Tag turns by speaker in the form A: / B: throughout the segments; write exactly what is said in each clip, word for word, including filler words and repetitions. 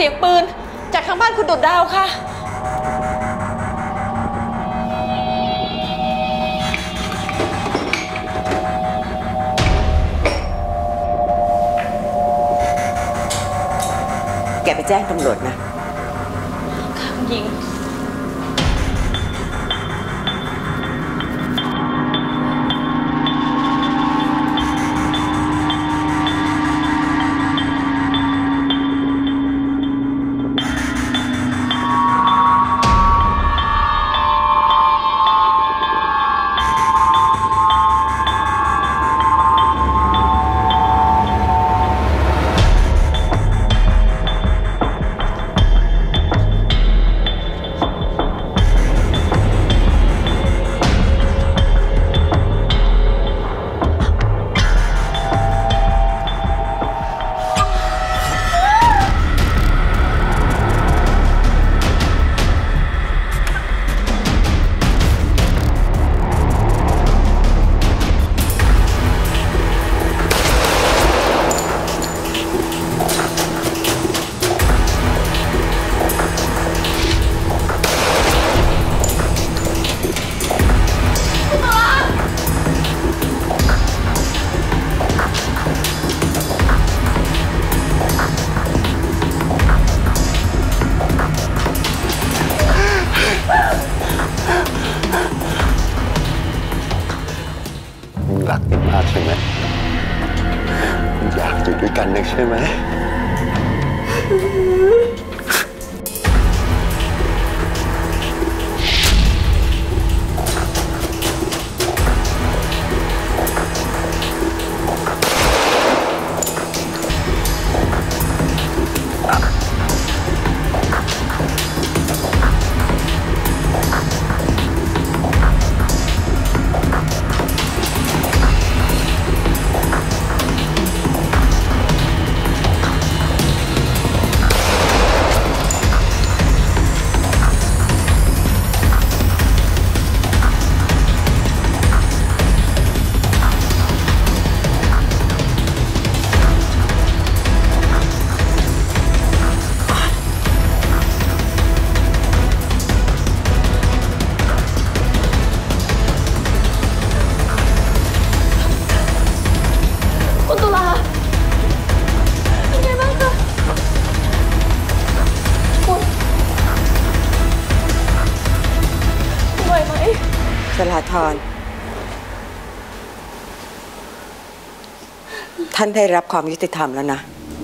A: ยงปืนจากทางบ้านคุณดุจดาวค่ะ
B: แกไปแจ้งตำรวจนะ
A: ค่ะคุณหญิง
C: รักกันมากใช่ไหมอยากอยู่ด้วยกันนักใช่ไหม
B: สลาธรท่านได้รับความยุติธรรมแล้วนะ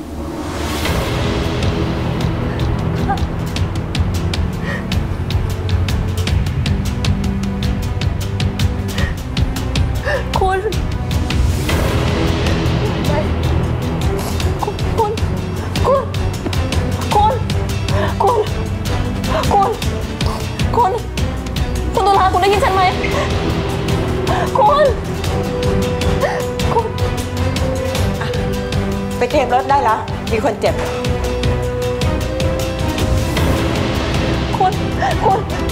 A: คุณคุณคุณคุณคุณคุณคุณคุณตุลาคุณได้ยินฉันไหมคุณคุณ
B: ไปเทมรถได้แล้วมีคนเจ็บ
A: คุณคุณ